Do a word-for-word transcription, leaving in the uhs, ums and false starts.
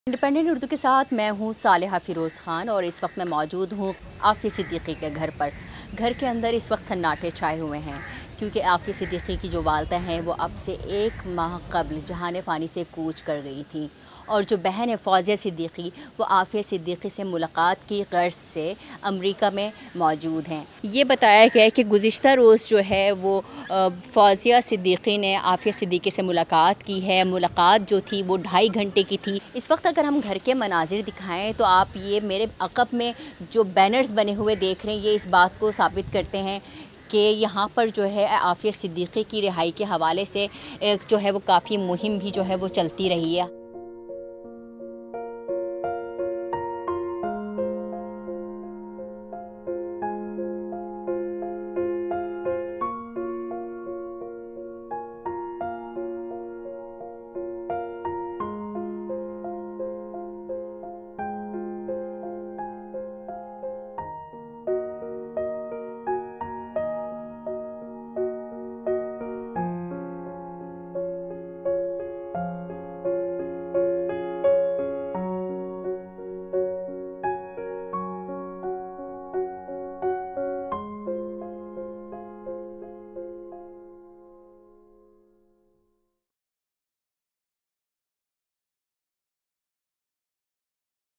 Independent Urdu के साथ मैं हूँ सालेहा फ़िरोज़ ख़ान और इस वक्त मैं मौजूद हूँ आफ़िया सिद्दीकी के घर पर। घर के अंदर इस वक्त सन्नाटे छाए हुए हैं क्योंकि आफ़िया सिद्दीकी की जो वालदा हैं वो अब से एक माह कबल जहान फ़ानी से कूच कर गई थी और जो बहन है फ़ौज़िया सिद्दीकी वो आफ़िया सिद्दीकी से मुलाकात की गर्ज से अमेरिका में मौजूद हैं। ये बताया गया है कि गुज़िश्ता रोज़ जो है वो फ़ौज़िया सिद्दीकी ने आफ़िया सिद्दीकी से मुलाकात की है। मुलाकात जो थी वो ढाई घंटे की थी। इस वक्त अगर हम घर के मनाजिर दिखाएं तो आप ये मेरे अक़ब में जो बैनर्स बने हुए देख रहे हैं ये इस बात को साबित करते हैं कि यहाँ पर जो है आफ़िया सिद्दीकी की रिहाई के हवाले से जो है वो काफ़ी मुहिम भी जो है वो चलती रही है।